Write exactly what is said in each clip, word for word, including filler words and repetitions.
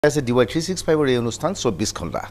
আছে D Y three six ফাইভৰ এই অনুষ্ঠান চৌব্বিছ ঘণ্টা।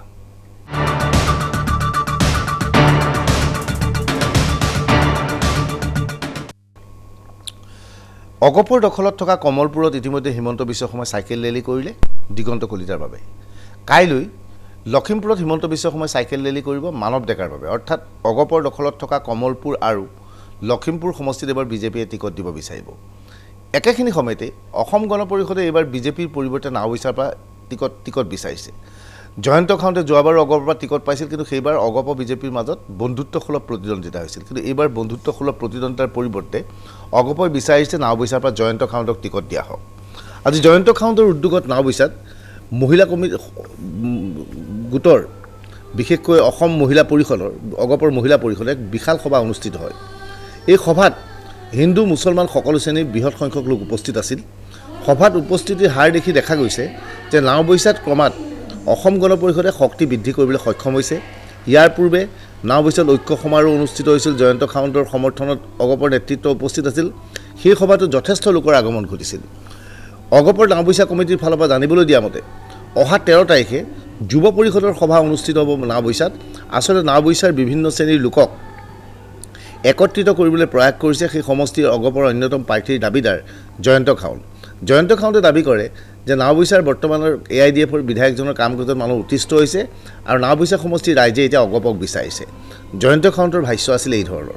অগপৰ দখলত থকা কমলপুৰত ইতিমধ্যে হিমন্ত বিশ্ব শৰ্মাই চাইকেল ৰেলী কৰিলে দিগন্ত কলিতাৰ বাবে। কাইলৈ লখিমপুৰত হিমন্ত বিশ্ব শৰ্মাই চাইকেল ৰেলী কৰিব মানৱ ডেকাৰ বাবে। অৰ্থাৎ অগপৰ দখলত থকা কমলপুৰ আৰু লখিমপুৰ সমষ্টিত এবাৰ বিজেপিয়ে টিকট দিব বিচাৰিব। একেখিনি সময়তে অসম গণ পৰিষদে এইবাৰ বিজেপিৰ পৰিৱৰ্তে নাওবৈচাৰ পৰা টিকট টিকট বিচাৰিছে। জয়ন্ত খাউণ্টে যোৱাবাৰ অগপৰ পৰা টিকট পাইছিল, কিন্তু সেইবাৰ অগপ বিজেপিৰ মাজত বন্ধুত্বসুলভ প্ৰতিদ্বন্দ্বিতা হৈছিল। কিন্তু এইবাৰ বন্ধুত্বসুলভ প্ৰতিদ্বন্দ্বিতাৰ পৰিৱৰ্তে অগপই বিচাৰিছে নাওবৈচাৰ পৰা জয়ন্ত খাউণ্টক টিকট দিয়া হওক। আজি জয়ন্ত খাউণ্টৰ উদ্যোগত নাওবৈচাত মহিলা কমিটি গোটৰ বিশেষকৈ অসম মহিলা পৰিষদৰ অগপৰ মহিলা পৰিষদে এক বিশাল সভা অনুষ্ঠিত হয়। এই সভাত হিন্দু মুছলমান সকলো শ্ৰেণীৰ বৃহৎ সংখ্যক লোক উপস্থিত আছিল। সভাত উপস্থিতিৰ হাৰ দেখি দেখা গৈছে যে নাওবৈচাত ক্ৰমাৎ অসম গণ পৰিষদে শক্তি বৃদ্ধি কৰিবলৈ সক্ষম হৈছে। ইয়াৰ পূৰ্বে নাওবৈচাত ঐক্য সমাৰোহ অনুষ্ঠিত হৈছিল। জয়ন্ত খাউণ্টৰ সমৰ্থনত অগপৰ নেতৃত্ব উপস্থিত আছিল। সেই সভাটো যথেষ্ট লোকৰ আগমন ঘটিছিল। অগপৰ নাওবৈচা কমিটিৰ ফালৰ পৰা জানিবলৈ দিয়া মতে অহা তেৰ তাৰিখে যুৱ পৰিষদৰ সভা অনুষ্ঠিত হ'ব নাওবৈচাত। আচলতে নাওবৈচাৰ বিভিন্ন শ্ৰেণীৰ লোকক একত্ৰিত কৰিবলৈ প্ৰয়াস কৰিছে সেই সমষ্টিৰ অগপৰ অন্যতম প্ৰাৰ্থীৰ দাবীদাৰ জয়ন্ত খাউণ্ট। জয়ন্ত খাউণ্টে দাবী কৰে যে নাওবৈচাৰ বৰ্তমানৰ এ আই ডি এফৰ বিধায়কজনৰ কাম কাজত মানুহ অতিষ্ঠ হৈছে আৰু নাওবৈচা সমষ্টিৰ ৰাইজে এতিয়া অগপক বিচাৰিছে। জয়ন্ত খাউণ্টৰ ভাষ্য আছিল এই ধৰণৰ।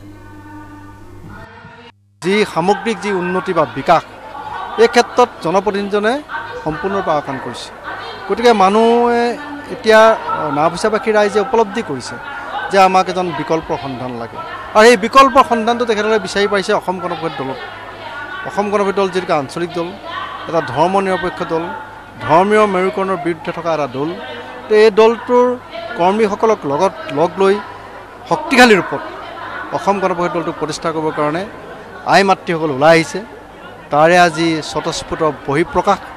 যি সামগ্ৰিক যি উন্নতি বা বিকাশ, এই ক্ষেত্ৰত জনপ্ৰতিনিধিজনে সম্পূৰ্ণৰূপে আওকাণ কৰিছে। গতিকে মানুহে এতিয়া নাওবৈচাবাসী ৰাইজে উপলব্ধি কৰিছে যে আমাক এজন বিকল্পৰ সন্ধান লাগে, আৰু এই বিকল্পৰ সন্ধানটো তেখেতসকলে বিচাৰি পাইছে অসম গণ পৰিষদ দলত। অসম গণ পৰিষদ দল যিটো আঞ্চলিক দল, এটা ধৰ্ম নিৰপেক্ষ দল, ধৰ্মীয় মেৰুকৰণৰ বিৰুদ্ধে থকা এটা দল। তো এই দলটোৰ কৰ্মীসকলক লগত লগ লৈ শক্তিশালী ৰূপত অসম গণ পৰিষদ দলটোক প্ৰতিষ্ঠা কৰিবৰ কাৰণে আই মাতৃসকল ওলাই আহিছে। তাৰে আজি স্বতঃস্ফূৰ্ত বহিঃপ্ৰকাশ